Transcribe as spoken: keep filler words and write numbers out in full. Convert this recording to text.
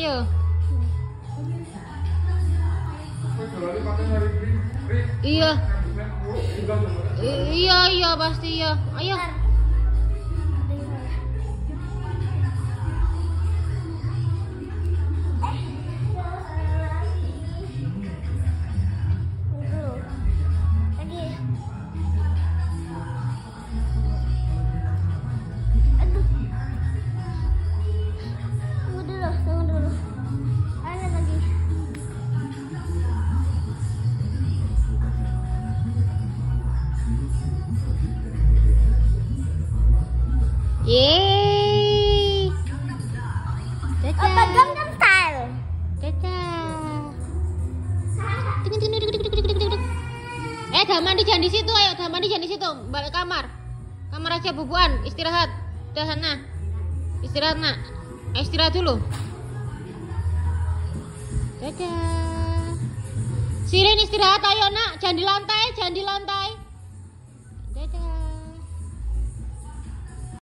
Ayo. Iya. Iya iya pasti iya. Ayo. Yeay. Dadah. Apa Gangnam Style? Dadah. Eh, dah mandi jangan di situ, ayo dah mandi jangan di situ. Balik kamar. Kamar aja bubuan, istirahat. Dah sana. Istirahat, Nak. Eh, istirahat dulu. Dadah. Sirin istirahat ayo, Nak. Jangan di